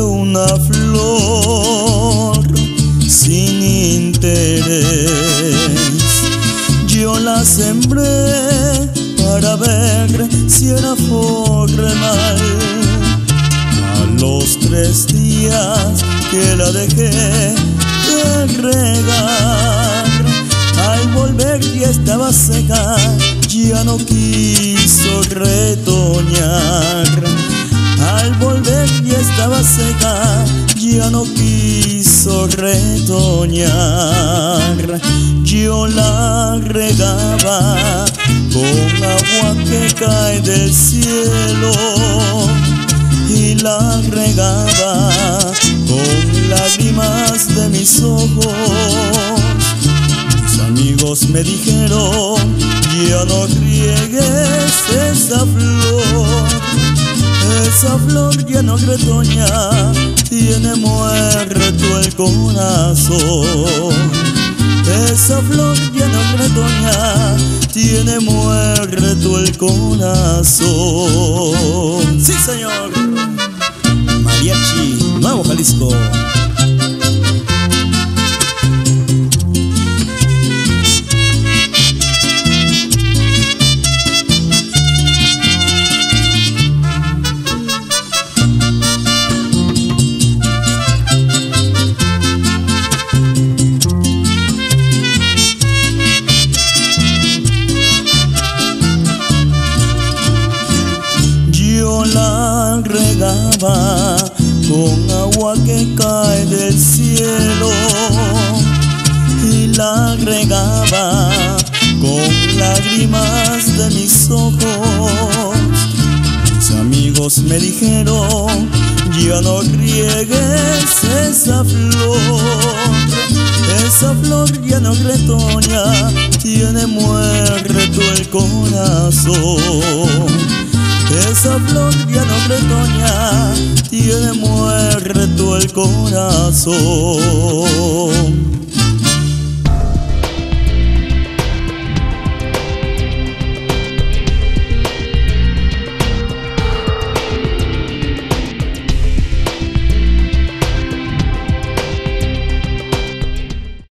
una flor sin interés. Yo la sembré para ver si era formal. A los 3 días que la dejé de regar, al volver ya estaba seca, ya no quiso retoñar. Al volver ya estaba seca, ya no quiso retoñar. Yo la regaba con agua que cae del cielo y la regaba con lágrimas de mis ojos. Mis amigos me dijeron: ya no riegues esa flor ya no retoña, tiene muerto el corazón. Esa flor ya no retoña, tiene muerto el corazón. ¡Sí, señor! Mariachi Nuevo Jalisco. La regaba con agua que cae del cielo y la regaba con lágrimas de mis ojos. Mis amigos me dijeron: ya no riegues esa flor ya no retoña, tiene muerto el corazón. Esa flor ya no retoña, tiene muerto el corazón.